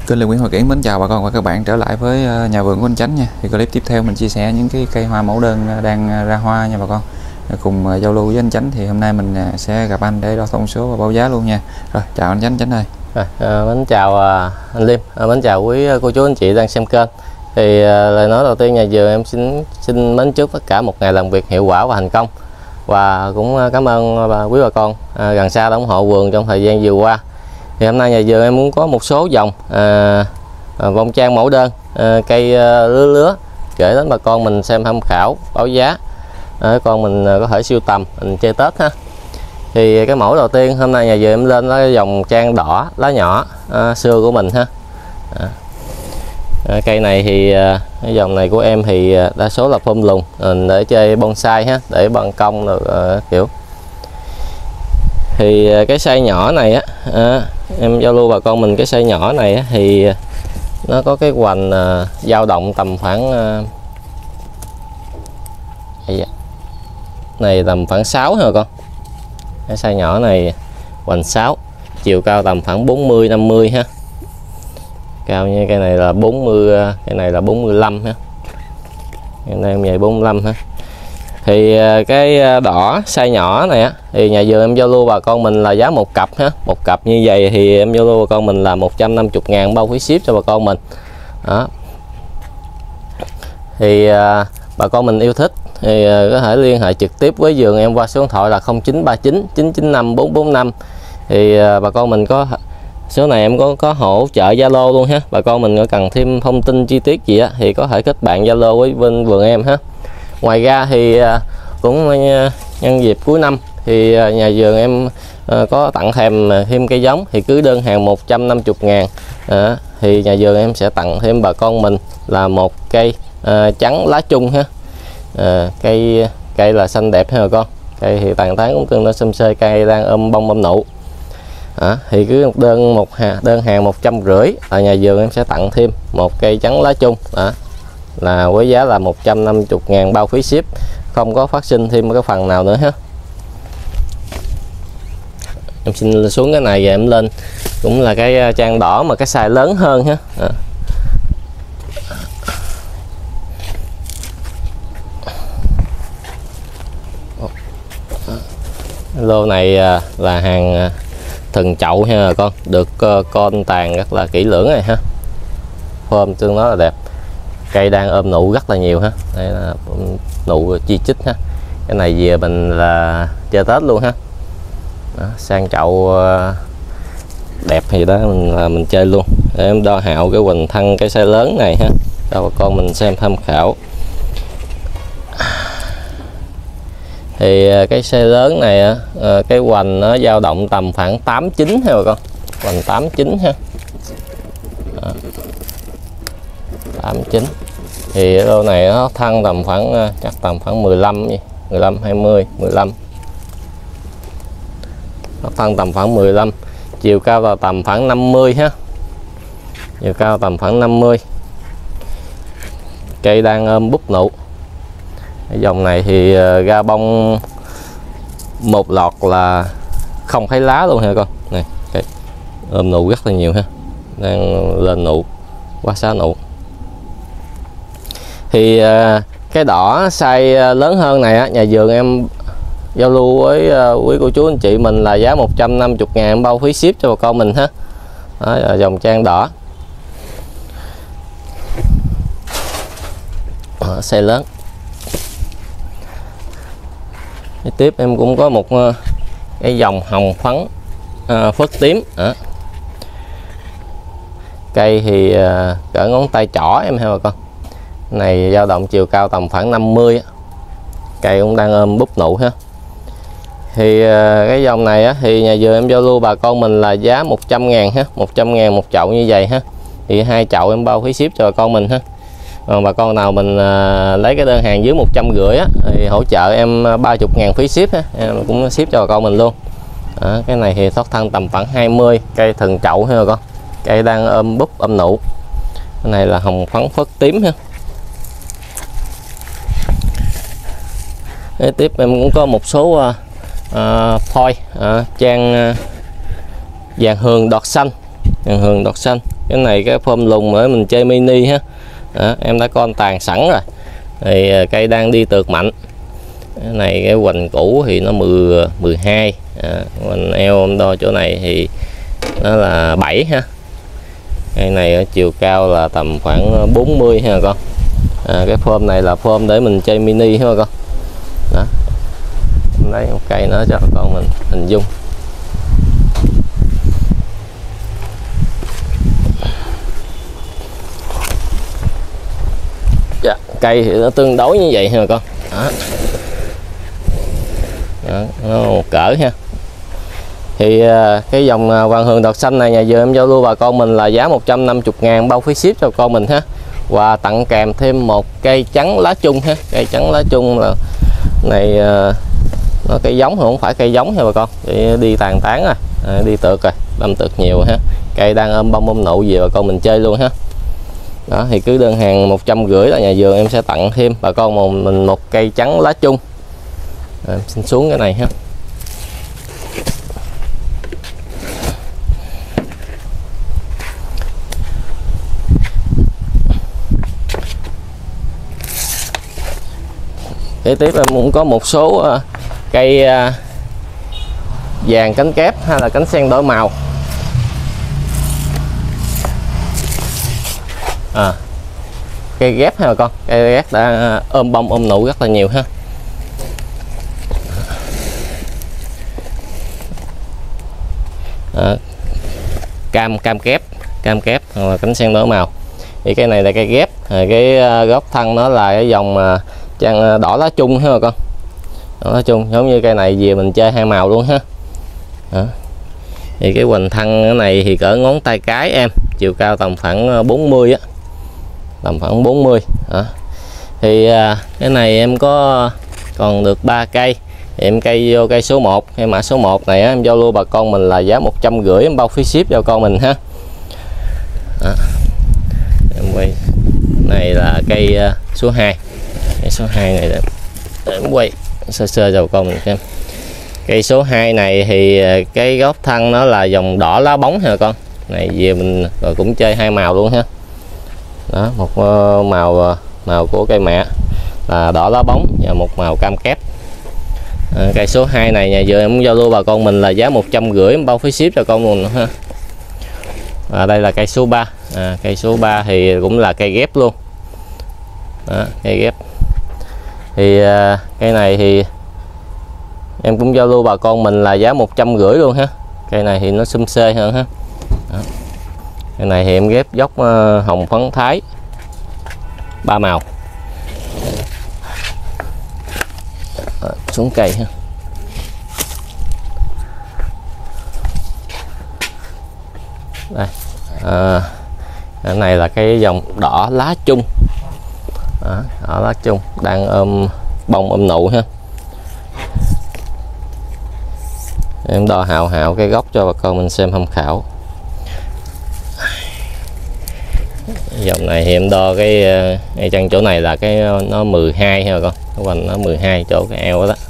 Kênh Lê Nguyễn Hòa Kiển mến chào bà con và các bạn trở lại với nhà vườn của anh Chánh nha. Thì clip tiếp theo mình chia sẻ những cái cây hoa mẫu đơn đang ra hoa nha bà con. Cùng giao lưu với anh Chánh thì hôm nay mình sẽ gặp anh để đo thông số và báo giá luôn nha. Rồi chào anh Chánh ơi. Mến chào anh Liêm, mến chào quý cô chú anh chị đang xem kênh. Thì lời nói đầu tiên nhà vườn em xin mến chúc tất cả một ngày làm việc hiệu quả và thành công. Và cũng cảm ơn quý bà con gần xa đã ủng hộ vườn trong thời gian vừa qua. Thì hôm nay nhà vườn em muốn có một số dòng vong trang mẫu đơn, cây lứa gửi đến bà con mình xem tham khảo báo giá. Con mình có thể sưu tầm mình chơi Tết ha. Thì cái mẫu đầu tiên hôm nay nhà vườn em lên là dòng trang đỏ lá nhỏ xưa của mình ha. Cây này thì cái dòng này của em thì đa số là phông lùn để chơi bonsai ha, để ban công được kiểu. Thì cái size nhỏ này á, em giao lưu bà con mình cái size nhỏ này á, thì nó có cái hoành dao động tầm khoảng này tầm khoảng 6 ha con. Cái size nhỏ này hoành 6, chiều cao tầm khoảng 40-50 ha. Cao như cây này là 40, cái này là 45 ha. Cái này em về 45 ha. Thì cái đỏ size nhỏ này á thì nhà vườn em giao lưu bà con mình là giá một cặp ha. Một cặp như vậy thì em giao lưu bà con mình là 150.000 bao phí ship cho bà con mình. Đó. Thì bà con mình yêu thích thì có thể liên hệ trực tiếp với vườn em qua số điện thoại là 0939 995 445. Thì bà con mình có số này em có hỗ trợ Zalo luôn ha. Bà con mình có cần thêm thông tin chi tiết gì á thì có thể kết bạn Zalo với bên vườn em ha. Ngoài ra thì cũng nhân dịp cuối năm thì nhà vườn em có tặng thêm cây giống, thì cứ đơn hàng 150.000 thì nhà vườn em sẽ tặng thêm bà con mình là một cây trắng lá chung ha. Cây là xanh đẹp ha bà con. Cây thì tàn tán cũng tương đối xum xê, cây đang ôm bông ôm nụ. Thì cứ đơn hàng 150 là nhà vườn em sẽ tặng thêm một cây trắng lá chung là với giá là 150.000 bao phí ship, không có phát sinh thêm cái phần nào nữa ha. Em xin xuống cái này và em lên cũng là cái trang đỏ mà cái size lớn hơn ha. Lô này là hàng thần chậu ha bà con, được con tàn rất là kỹ lưỡng này ha. Form tương đối là đẹp. Cây đang ôm nụ rất là nhiều ha. Đây là nụ chi chít ha. Cái này về mình là chơi Tết luôn ha. Đó, sang chậu đẹp thì đó mình chơi luôn. Để em đo hạo cái hoành thân cái size lớn này ha, cho bà con mình xem tham khảo. Thì cái size lớn này cái hoành nó dao động tầm khoảng 89 ha bà con. Hoành 89 ha. Đó. 89. Thì lô này nó thân tầm khoảng chắc tầm khoảng 15 20 15. Nó thân tầm khoảng 15, chiều cao là tầm khoảng 50 ha. Chiều cao tầm khoảng 50. Cây đang ôm búp nụ. Cái dòng này thì ra bông một lọt là không thấy lá luôn ha con. Này, cây ôm nụ rất là nhiều ha. Đang lên nụ, quá xá nụ. Thì cái đỏ size lớn hơn này á, nhà vườn em giao lưu với quý cô chú anh chị mình là giá 150.000 bao phí ship cho bà con mình ha. Đó là dòng trang đỏ size lớn. Tiếp em cũng có một cái dòng hồng phấn phớt tím. Cây thì cỡ ngón tay trỏ em ha bà con. Này dao động chiều cao tầm khoảng 50. Cây cũng đang ôm búp nụ ha. Thì cái dòng này á, thì nhà vườn em giao lưu bà con mình là giá 100.000 ha. 100.000 một chậu như vậy ha. Thì 2 chậu em bao phí ship cho bà con mình ha. Còn bà con nào mình lấy cái đơn hàng dưới 150 á thì hỗ trợ em 30.000 phí ship ha. Em cũng ship cho bà con mình luôn. Cái này thì thoát thân tầm khoảng 20, cây thần chậu ha bà con. Cây đang ôm búp ôm nụ. Cái này là hồng phấn phớt tím ha. Tiếp em cũng có một số phôi trang vàng hường đọt xanh. Vàng hường đọt xanh cái này cái phơm lùng để mình chơi mini ha. Đó, em đã con tàn sẵn rồi. Thì cây đang đi tược mạnh. Cái này cái hoành cũ thì nó 12, hoành eo em đo chỗ này thì nó là 7 ha. Cây này ở chiều cao là tầm khoảng 40 ha con. Cái phơm này là phơm để mình chơi mini ha con. Đó. Lấy một cây nữa cho con mình hình dung. Dạ, cây thì nó tương đối như vậy ha con. Đó. Đó, nó một cỡ ha. Thì cái dòng Hoàng Hường đọt xanh này nhà vườn em giao lưu bà con mình là giá 150.000 bao phí ship cho con mình ha. Và tặng kèm thêm một cây trắng lá chung ha. Cây trắng lá chung là này nó cây giống không phải cây giống nha bà con, để đi tàn tán rồi, đi tược rồi, đâm tược nhiều ha. Cây đang ôm bông ôm nụ về bà con mình chơi luôn ha. Đó thì cứ đơn hàng 150 là nhà vườn em sẽ tặng thêm bà con mình một cây trắng lá chung. Xin xuống cái này ha. Kế tiếp em cũng có một số cây vàng cánh kép hay là cánh sen đổi màu. Cây ghép ha bà con, cây ghép đã ôm bông ôm nụ rất là nhiều ha. Cam kép hoặc là cánh sen đổi màu. Thì cái này là cây ghép, cái gốc thân nó là cái dòng trang đỏ lá chung ha bà con. Đỏ lá chung giống như cây này về mình chơi hai màu luôn ha. Đó. Thì cái hoành thân cái này thì cỡ ngón tay cái em, chiều cao tầm khoảng 40 á, tầm khoảng 40. Đó. Thì cái này em có còn được 3 cây. Thì em cây vô cây số 1, cây mã số 1 này á, em giao lưu bà con mình là giá 150 em bao phí ship cho con mình ha. Đó. Em quay này là cây số 2. Cây số 2 này để em quay sơ sơ cho bà con mình xem. Cây số 2 này thì cái gốc thân nó là dòng đỏ lá bóng ha con. Này về mình rồi cũng chơi hai màu luôn ha. Đó, một màu của cây mẹ là đỏ lá bóng và một màu cam kép. Cây số 2 này nhà vườn em giao lưu bà con mình là giá 150 bao phí ship cho con mình ha. Và đây là cây số 3. Cây số 3 thì cũng là cây ghép luôn. Đó, cây ghép. Thì cây này thì em cũng giao lưu bà con mình là giá 150 luôn ha. Cây này thì nó xum xê hơn ha. Đó. Cây này thì em ghép dốc hồng phấn thái 3 màu. Đó, xuống cây ha. Đây. Cái này là cái dòng đỏ lá chung. Đó, đỏ lá chung đang ôm bông ôm nụ ha. Em đo hào cái gốc cho bà con mình xem tham khảo. Dòng này thì em đo cái chân chỗ này là cái nó 12 ha bà con, cái hoành nó 12 chỗ cái eo đó.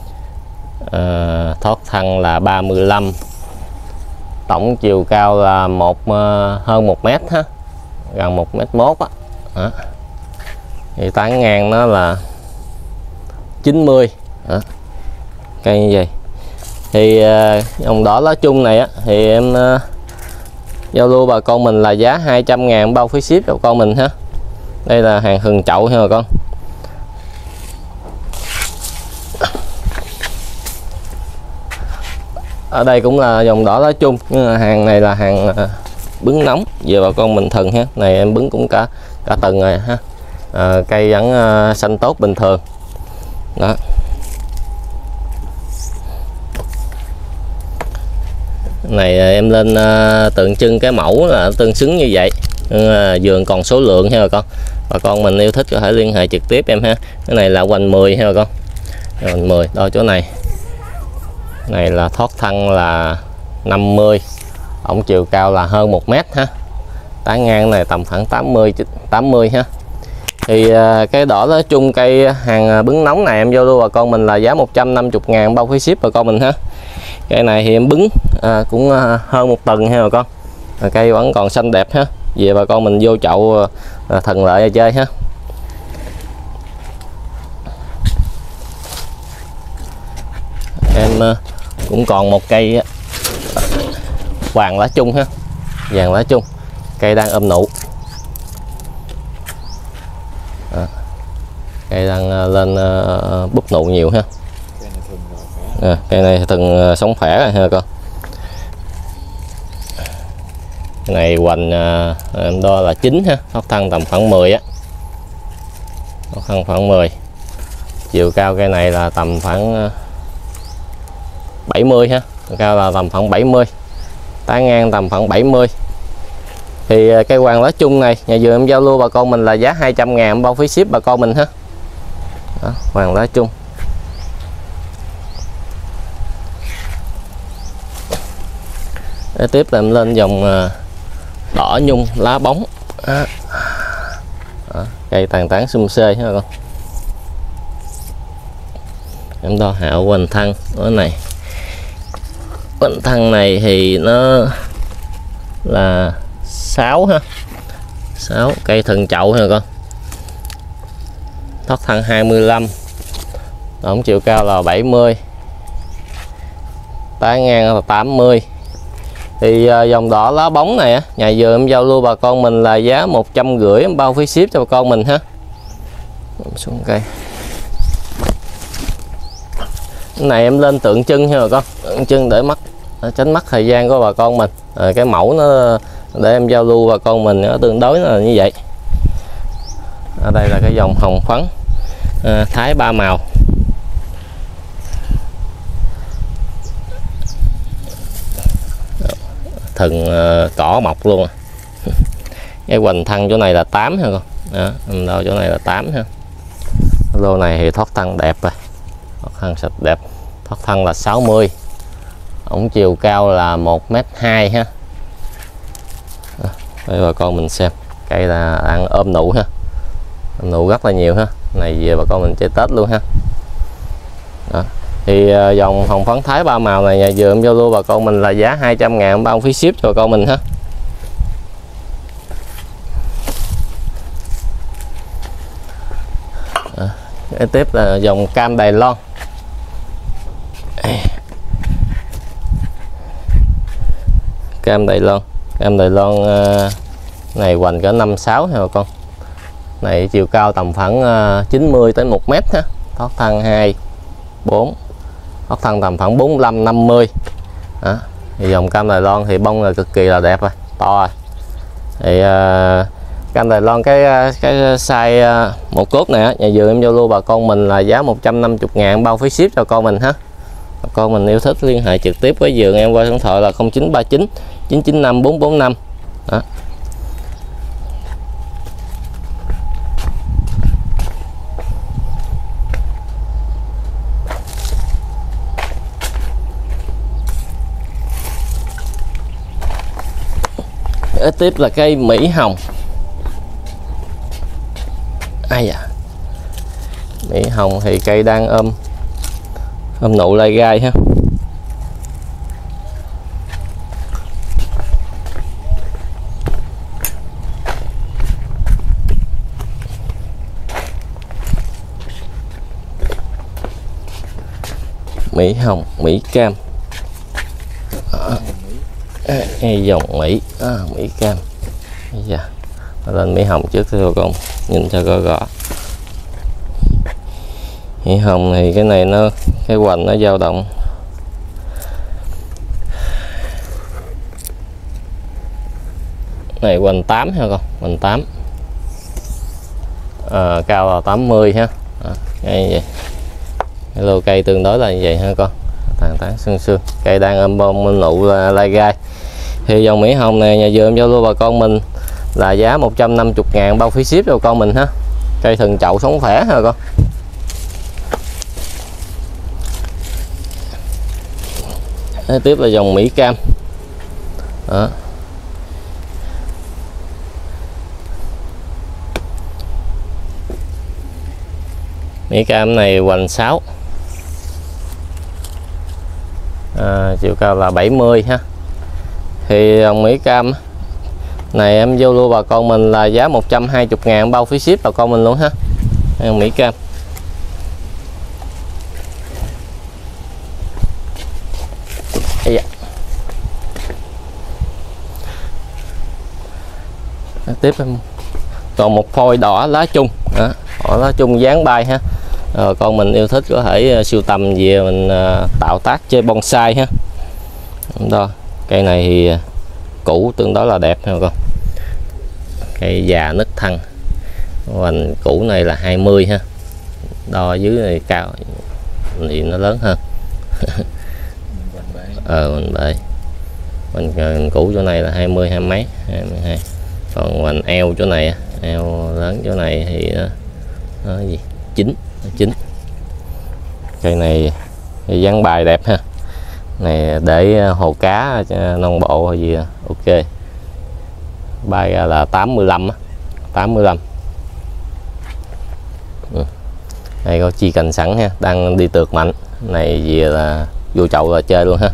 Thoát thân là 35, tổng chiều cao là hơn 1 mét ha, gần 1m1 á. Đó. Thì tán ngang nó là 90. Đó. Cây như vậy. Thì dòng đỏ lá chung này á thì em giao lưu bà con mình là giá 200.000 bao phí ship cho con mình ha. Đây là hàng hừng chậu ha bà con. Ở đây cũng là dòng đỏ lá chung, nhưng mà hàng này là hàng bứng nóng về bà con mình thần ha. Này em bứng cũng cả tuần rồi ha. Cây vẫn xanh tốt bình thường. Đó. Này em lên tượng trưng cái mẫu là tương xứng như vậy. Vườn còn số lượng ha bà con mình yêu thích có thể liên hệ trực tiếp em ha. Cái này là hoành 10 ha bà con, hoành 10 đo chỗ này. Này là thoát thân là 50, tổng chiều cao là hơn 1 mét ha, tán ngang này tầm khoảng 80 ha. Thì cái đỏ lá chung cây hàng bứng nóng này em giao lưu bà con mình là giá 150.000 bao phí ship bà con mình ha. Cây này thì em bứng cũng hơn 1 tuần ha bà con. Cây vẫn còn xanh đẹp ha. Về bà con mình vô chậu thuận lợi chơi ha. Em cũng còn một cây vàng lá chung ha, vàng lá chung, cây đang nụ. Cây đang lên búp nụ nhiều ha. Cây này từng sống khỏe rồi ha con. Cái này hoành em đo là 9 ha, thoát thân tầm khoảng 10 á, thoát thân khoảng 10. Chiều cao cây này là tầm khoảng 70 ha, cao là tầm khoảng 70, tán ngang tầm khoảng 70. Thì cây hoàng lá chung này nhà vườn em giao lưu bà con mình là giá 200.000 bao phí ship bà con mình ha. Đó, hoàng lá chung. Để tiếp là em lên dòng đỏ nhung lá bóng. Đó, cây tàn tán xum xê ha con. Em đo hạo hoành thân ở này. Hoành thân này thì nó là 6 ha, 6. Cây thân chậu ha con. Thoát thân 25, tổng chiều cao là 70, tán ngang là 80. Thì dòng đỏ lá bóng này á, nhà vườn em giao lưu bà con mình là giá 150 bao phí ship cho bà con mình ha. Xuống cây. Cái này em lên tượng trưng nha bà con, tượng trưng để mắt, tránh mất thời gian của bà con mình. Cái mẫu nó để em giao lưu bà con mình nó tương đối là như vậy. Ở đây là cái dòng hồng phấn Thái 3 màu. Thừng cỏ mọc luôn. Cái hoành thân chỗ này là 8 ha con. Đó, đâu chỗ này là 8 ha. Lô này thì thoát thân đẹp rồi, thoát thân sạch đẹp. Thoát thân là 60, ổng chiều cao là 1m2 ha. Đây bà con mình xem, cây là đang ôm nụ ha, ôm nụ rất là nhiều ha. Này về bà con mình chơi Tết luôn ha. Đó. Thì dòng hồng phấn Thái 3 màu này nhà vườn em giao lưu bà con mình là giá 200.000 bao phí ship cho bà con mình ha. Kế tiếp là dòng cam Đài Loan. Cam Đài Loan, cam Đài Loan này hoành cỡ 5-6 ha bà con. Này chiều cao tầm khoảng 90 tới 1 mét ha. Thoát thân 2, 4, thoát thân tầm khoảng 45-50. Đó. Thì dòng cam Đài Loan thì bông là cực kỳ là đẹp rồi, to rồi. Thì cam Đài Loan cái size một cốt này nhà vườn em giao lưu bà con mình là giá 150.000 bao phí ship cho con mình ha. Bà con mình yêu thích liên hệ trực tiếp với vườn em qua số điện thoại là 0939 995 445. Đó. Kế tiếp là cây Mỹ Hồng. Ai dạ. Mỹ Hồng thì cây đang ôm nụ lai gai ha. Mỹ Hồng, Mỹ Cam. Dòng Mỹ Mỹ Cam. Dạ. Lên Mỹ Hồng trước thôi con nhìn cho rõ. Mỹ Hồng thì cái này nó cái hoành nó dao động này hoành 8 ha con, hoành 8, cao là 80 ha. Cái vậy, cái lô cây tương đối là như vậy ha con, tàn tán xương xương. Cây đang ôm bông nụ lai gai. Thì dòng Mỹ Hồng này nhà vườn em giao lưu bà con mình là giá 150.000 bao phí ship cho con mình ha. Cây thần chậu sống khỏe ha con. Tiếp là dòng Mỹ Cam. Đó. Mỹ Cam này hoành 6, chiều cao là 70 ha. Thì dòng Mỹ Cam Này em vô luôn bà con mình là giá 120.000 bao phí ship bà con mình luôn ha. Mỹ Cam. Dạ. Tiếp em còn một phôi đỏ lá chung, đỏ lá chung dáng bay ha. Con mình yêu thích có thể sưu tầm về mình tạo tác chơi bonsai ha. Đó, cây này thì củ tương đối là đẹp ha con. Cây già nứt thân, hoành củ này là 20 ha, đo dưới này cao thì nó lớn hơn. Mình bệ mình củ chỗ này là 20 hai mấy 22, còn hoành eo chỗ này, eo lớn chỗ này thì nó gì 9. Cây này dáng bài đẹp ha, này để hồ cá non bộ hay gì ok. Bay ra là 85 á, 85. Đây có chi cành sẵn ha, đang đi tược mạnh này gì là vô chậu là chơi luôn ha.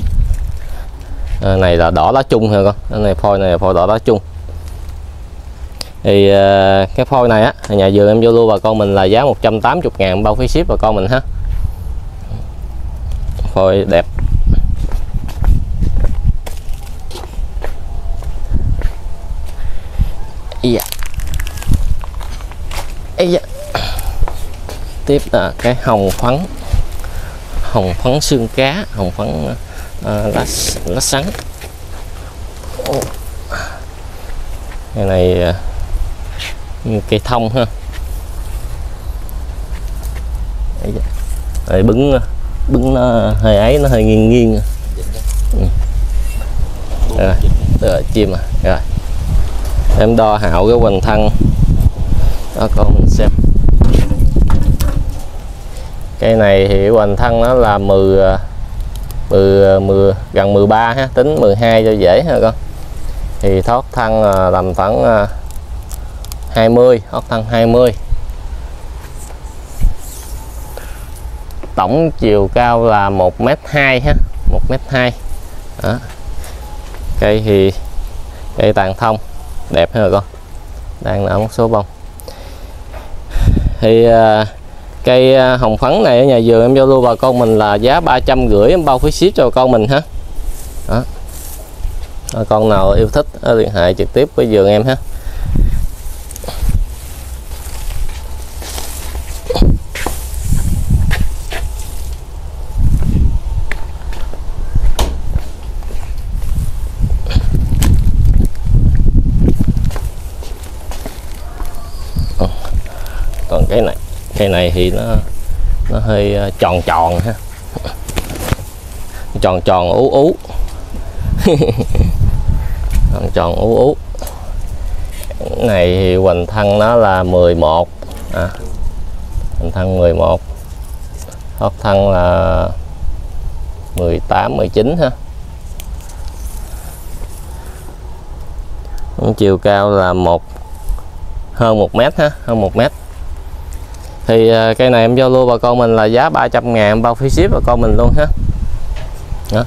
Này là đỏ lá chung ha con, cái này phôi này là phôi đỏ lá chung. Thì cái phôi này á, nhà vườn em vô luôn bà con mình là giá 180.000 bao phí ship bà con mình ha. Phôi đẹp. Tiếp là cái hồng phấn xương cá, hồng phấn lá sắn. Cái này như cây thông ha. Đây, bứng nó hơi ấy, nó hơi nghiêng. Rồi, chim à. Rồi em đo hạo cái hoành thân đó con mình xem. Cây này thì hoành thân nó là gần 13 ha, tính 12 cho dễ ha con. Thì thoát thân tầm khoảng 20, thoát thân 20. Tổng chiều cao là 1m2 ha, 1m2. Đó. Cây thì cây tàn thông đẹp ha con, đang nở một số bông. Thì cây hồng phấn này ở nhà vườn em giao lưu bà con mình là giá 350 em bao phí ship cho con mình ha. Đó. Con nào yêu thích liên hệ trực tiếp với vườn em ha. Còn cây này thì nó hơi tròn ha, tròn ú tròn ú. Này thì hoành thân nó là 11, hoành thân 11, thoát thân là 18 19 ha. Chiều cao là hơn 1m ha, hơn 1m. Thì cây này em giao lưu bà con mình là giá 300.000 bao phí ship bà con mình luôn ha. Đó.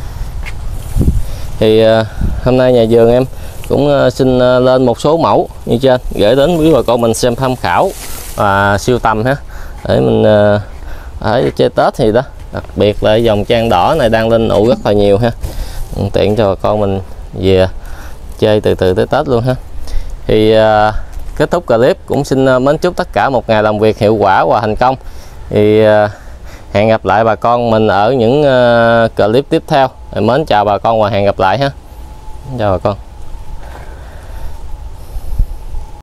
Thì hôm nay nhà vườn em cũng xin lên một số mẫu như trên gửi đến quý bà con mình xem tham khảo và siêu tầm ha, để mình ở chơi Tết thì đó, đặc biệt là dòng trang đỏ này đang lên nụ rất là nhiều ha, tiện cho bà con mình về chơi từ tới Tết luôn ha. Thì kết thúc clip cũng xin mến chúc tất cả một ngày làm việc hiệu quả và thành công. Thì hẹn gặp lại bà con mình ở những clip tiếp theo. Mến chào bà con và hẹn gặp lại ha. Chào bà con.